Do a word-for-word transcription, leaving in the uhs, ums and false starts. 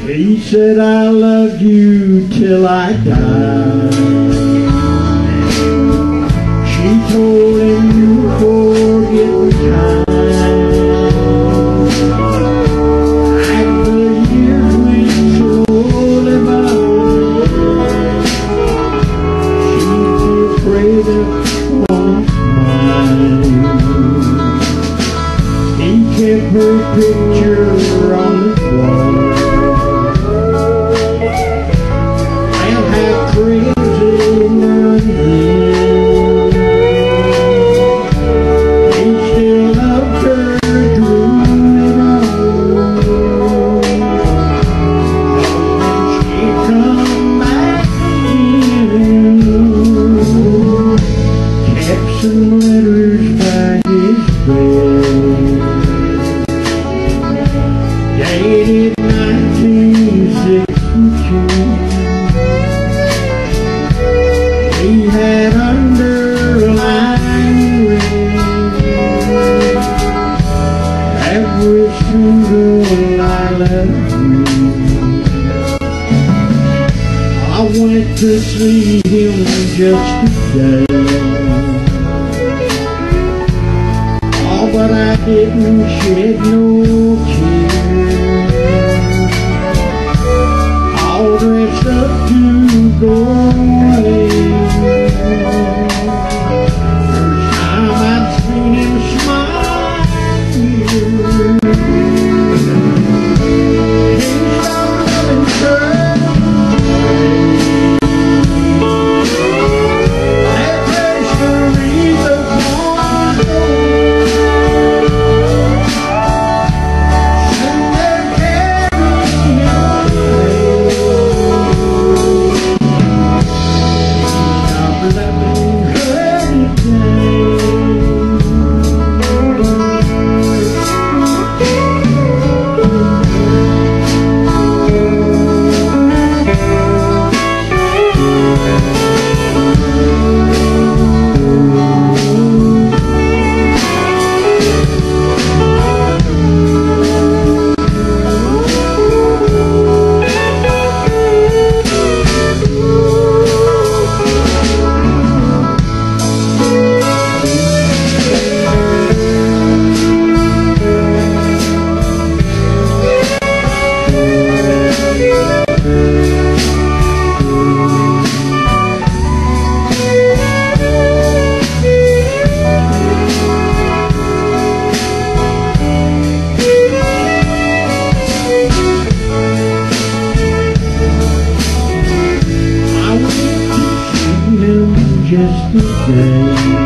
He said, I loved you till I died. She told him, you forget the time. And the years went slowly by. She's afraid of what's mine. He kept her picture on the wall. To see him just today. Oh, but I didn't shed no tears. All dressed up to go away. First time I'd seen him smile. He started loving her. Just today.